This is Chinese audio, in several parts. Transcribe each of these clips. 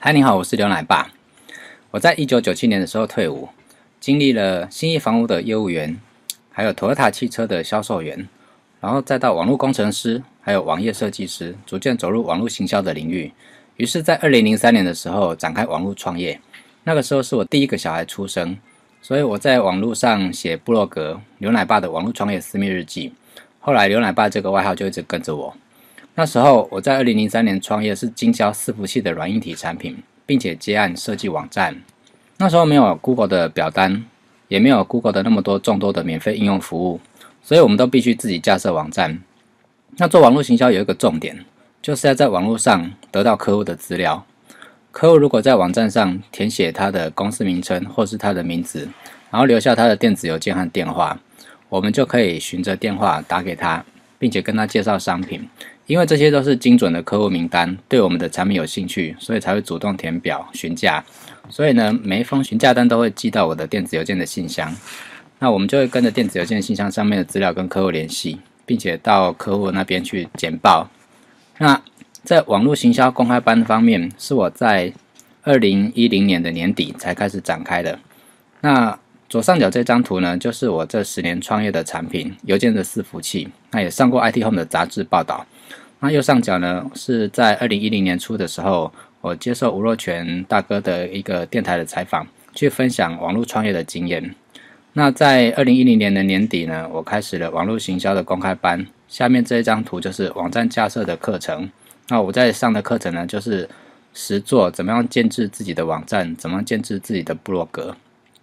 嗨，你好，我是刘奶爸。我在1997年的时候退伍，经历了信义房屋的业务员，还有 Toyota 汽车的销售员，然后再到网络工程师，还有网页设计师，逐渐走入网络行销的领域。于是，在2003年的时候展开网络创业。那个时候是我第一个小孩出生，所以我在网络上写部落格刘奶爸的网络创业私密日记。后来刘奶爸这个外号就一直跟着我。那时候我在2003年创业，是经销伺服器的软硬体产品，并且接案设计网站。那时候没有 Google 的表单，也没有 Google 的那么众多的免费应用服务，所以我们都必须自己架设网站。那做网络行销有一个重点，就是要在网络上得到客户的资料。客户如果在网站上填写他的公司名称或是他的名字，然后留下他的电子邮件和电话，我们就可以循着电话打给他，并且跟他介绍商品。因为这些都是精准的客户名单，对我们的产品有兴趣，所以才会主动填表询价。所以呢，每一封询价单都会寄到我的电子邮件的信箱。那我们就会跟着电子邮件信箱上面的资料跟客户联系，并且到客户那边去简报。那在网络行销公开班方面，是我在2010年的年底才开始展开的。那左上角这张图呢，就是我这10年创业的产品邮件的伺服器，那也上过 IT Home 的杂志报道。那右上角呢，是在2010年初的时候，我接受吴若权大哥的一个电台的采访，去分享网络创业的经验。那在2010年的年底呢，我开始了网络行销的公开班。下面这一张图就是网站架设的课程。那我在上的课程呢，就是实作怎么样建制自己的网站，怎么样建制自己的部落格。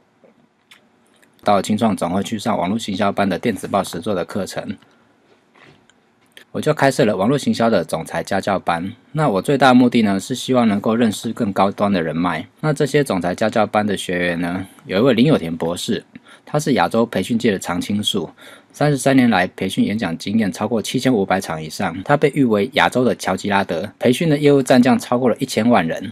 到青创总会去上网络行销班的电子报实作的课程。我就开设了网络行销的总裁家教班。那我最大的目的呢，是希望能够认识更高端的人脉。那这些总裁家教班的学员呢，有一位林有田博士，他是亚洲培训界的常青树，33年来培训演讲经验超过7500场以上，他被誉为亚洲的乔吉拉德，培训的业务战将超过了1000万人。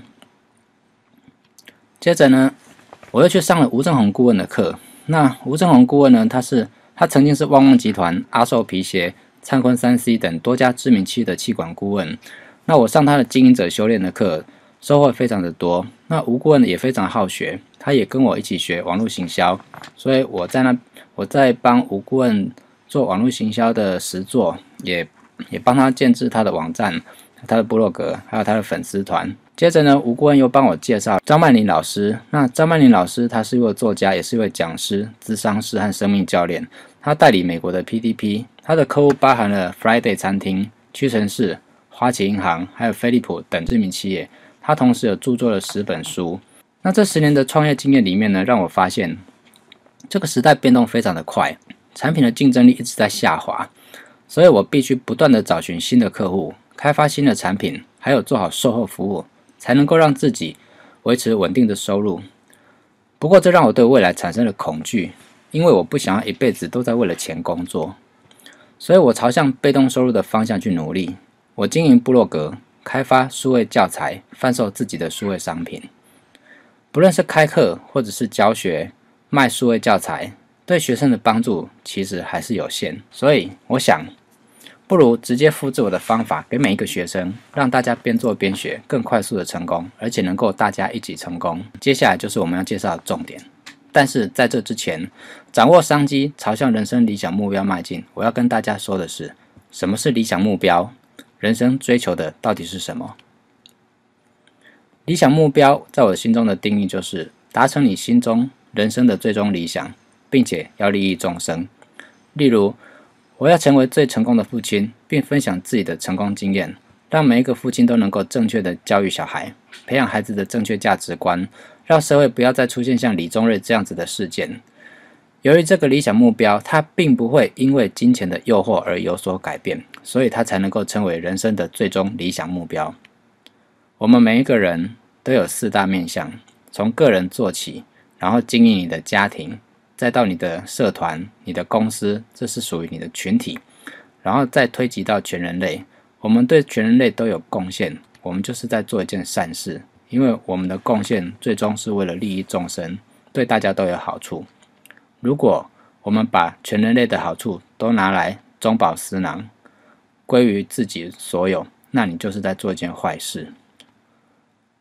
接着呢，我又去上了吴正宏顾问的课。那吴正宏顾问呢，他曾经是旺旺集团、阿寿皮鞋、灿坤3C 等多家知名企业的企管顾问。那我上他的经营者修炼的课，收获非常的多。那吴顾问也非常好学，他也跟我一起学网络行销，所以我在帮吴顾问做网络行销的实作，也帮他建制他的网站、他的部落格，还有他的粉丝团。接着呢，吴顾问又帮我介绍张曼玲老师。那张曼玲老师他是一位作家，也是一位讲师、咨商师和生命教练。他代理美国的 PDP， 他的客户包含了 Friday 餐厅、屈臣氏、花旗银行，还有飞利浦等知名企业。他同时有著作了10本书。那这10年的创业经验里面呢，让我发现这个时代变动非常的快，产品的竞争力一直在下滑，所以我必须不断的找寻新的客户，开发新的产品，还有做好售后服务，才能够让自己维持稳定的收入。不过这让我对未来产生了恐惧，因为我不想要一辈子都在为了钱工作，所以我朝向被动收入的方向去努力。我经营部落格，开发数位教材，贩售自己的数位商品。不论是开课或者是教学，卖数位教材，对学生的帮助其实还是有限。所以我想，不如直接复制我的方法给每一个学生，让大家边做边学，更快速的成功，而且能够大家一起成功。接下来就是我们要介绍的重点。但是在这之前，掌握商机，朝向人生理想目标迈进，我要跟大家说的是，什么是理想目标？人生追求的到底是什么？理想目标在我心中的定义就是达成你心中人生的最终理想，并且要利益众生。例如，我要成为最成功的父亲，并分享自己的成功经验，让每一个父亲都能够正确的教育小孩，培养孩子的正确价值观，让社会不要再出现像李宗瑞这样子的事件。由于这个理想目标，它并不会因为金钱的诱惑而有所改变，所以它才能够成为人生的最终理想目标。我们每一个人都有4大面向，从个人做起，然后经营你的家庭，再到你的社团、你的公司，这是属于你的群体，然后再推及到全人类。我们对全人类都有贡献，我们就是在做一件善事，因为我们的贡献最终是为了利益众生，对大家都有好处。如果我们把全人类的好处都拿来中饱私囊，归于自己所有，那你就是在做一件坏事。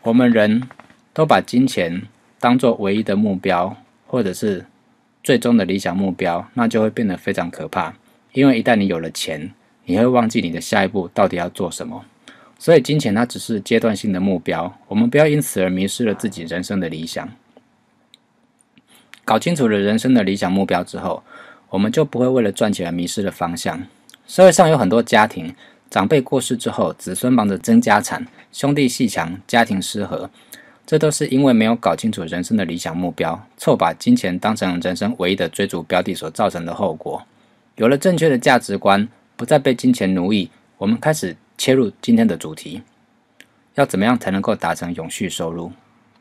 我们人都把金钱当作唯一的目标，或者是最终的理想目标，那就会变得非常可怕。因为一旦你有了钱，你会忘记你的下一步到底要做什么。所以金钱它只是阶段性的目标，我们不要因此而迷失了自己人生的理想。搞清楚了人生的理想目标之后，我们就不会为了赚钱而迷失了方向。社会上有很多家庭，长辈过世之后，子孙忙着争家产，兄弟阋墙，家庭失和，这都是因为没有搞清楚人生的理想目标，错把金钱当成人生唯一的追逐标的所造成的后果。有了正确的价值观，不再被金钱奴役，我们开始切入今天的主题，要怎么样才能够达成永续收入？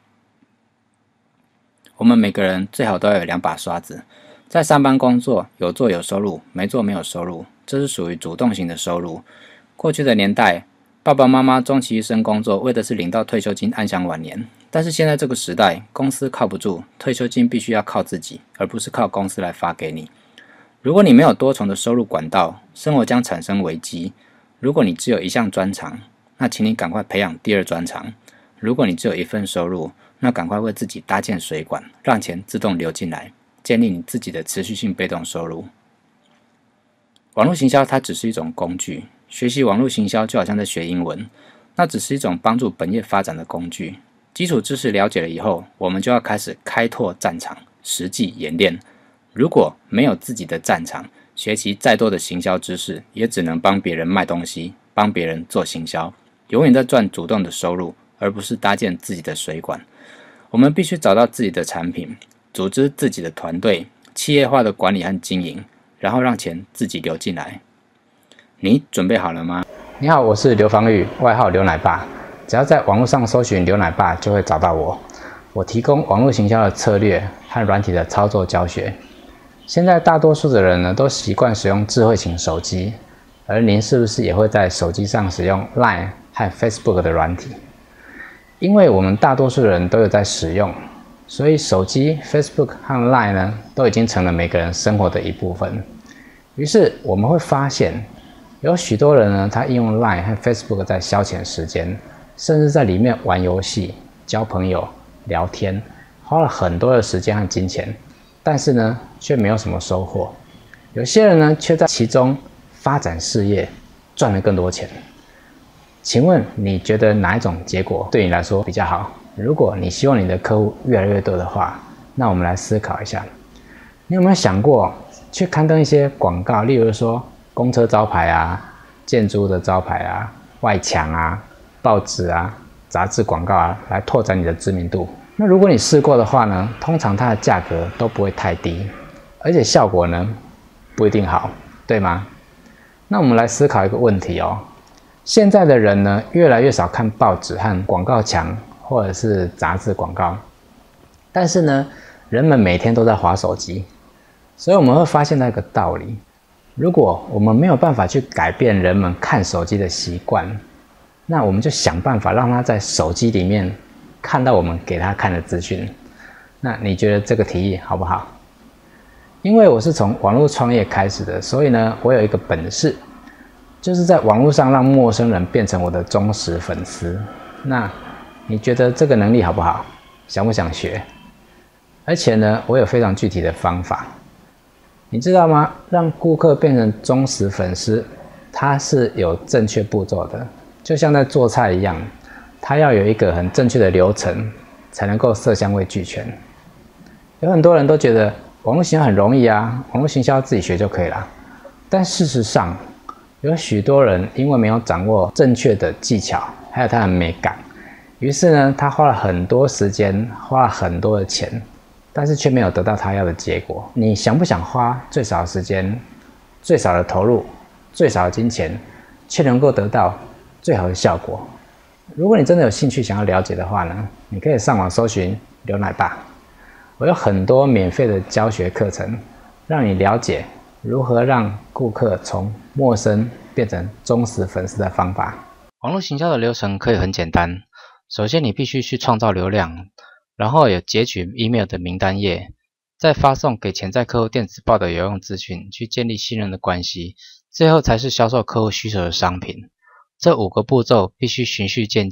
我们每个人最好都要有2把刷子，在上班工作，有做有收入，没做没有收入，这是属于主动型的收入。过去的年代，爸爸妈妈终其一生工作，为的是领到退休金安享晚年。但是现在这个时代，公司靠不住，退休金必须要靠自己，而不是靠公司来发给你。如果你没有多重的收入管道，生活将产生危机。如果你只有一项专长，那请你赶快培养第2专长。如果你只有一份收入，那赶快为自己搭建水管，让钱自动流进来，建立你自己的持续性被动收入。网络行销它只是一种工具，学习网络行销就好像在学英文，那只是一种帮助本业发展的工具。基础知识了解了以后，我们就要开始开拓战场，实际演练。如果没有自己的战场，学习再多的行销知识，也只能帮别人卖东西，帮别人做行销，永远在赚主动的收入，而不是搭建自己的水管。我们必须找到自己的产品，组织自己的团队，企业化的管理和经营，然后让钱自己流进来。你准备好了吗？ 你好，我是刘芳玉，外号刘奶爸。只要在网络上搜寻刘奶爸，就会找到我。我提供网络行销的策略和软体的操作教学。现在大多数的人呢，都习惯使用智慧型手机，而您是不是也会在手机上使用 LINE 和 Facebook 的软体？因为我们大多数人都有在使用，所以手机、Facebook 和 LINE 呢，都已经成了每个人生活的一部分。于是我们会发现，有许多人呢，他应用 LINE 和 Facebook 在消遣时间，甚至在里面玩游戏、交朋友、聊天，花了很多的时间和金钱，但是呢，却没有什么收获。有些人呢，却在其中发展事业，赚了更多钱。请问你觉得哪一种结果对你来说比较好？如果你希望你的客户越来越多的话，那我们来思考一下，你有没有想过去刊登一些广告，例如说公车招牌啊、建筑的招牌啊、外墙啊、报纸啊、杂志广告啊，来拓展你的知名度？那如果你试过的话呢，通常它的价格都不会太低，而且效果呢不一定好，对吗？那我们来思考一个问题哦。现在的人呢，越来越少看报纸和广告墙或者是杂志广告，但是呢，人们每天都在滑手机，所以我们会发现那个道理：如果我们没有办法去改变人们看手机的习惯，那我们就想办法让他在手机里面看到我们给他看的资讯。那你觉得这个提议好不好？因为我是从网络创业开始的，所以呢，我有一个本事，就是在网络上让陌生人变成我的忠实粉丝。那你觉得这个能力好不好？想不想学？而且呢，我有非常具体的方法，你知道吗？让顾客变成忠实粉丝，它是有正确步骤的，就像在做菜一样，它要有一个很正确的流程，才能够色香味俱全。有很多人都觉得网络行销很容易啊，网络行销自己学就可以了。但事实上，有许多人因为没有掌握正确的技巧，还有它的美感，于是呢，他花了很多时间，花了很多的钱，但是却没有得到他要的结果。你想不想花最少的时间、最少的投入、最少的金钱，却能够得到最好的效果？如果你真的有兴趣想要了解的话呢，你可以上网搜寻刘奶爸。我有很多免费的教学课程，让你了解如何让顾客从陌生变成忠实粉丝的方法。网络行销的流程可以很简单，首先你必须去创造流量，然后有截取 email 的名单页，再发送给潜在客户电子报的有用资讯，去建立信任的关系，最后才是销售客户需求的商品。这5个步骤必须循序渐进，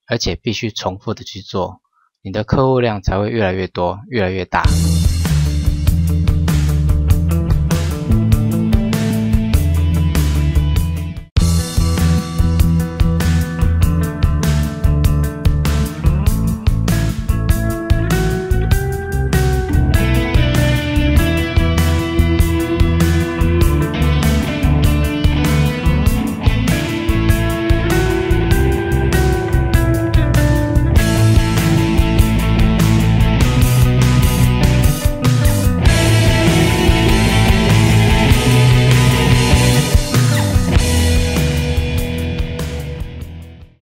而且必须重复的去做，你的客户量才会越来越多，越来越大。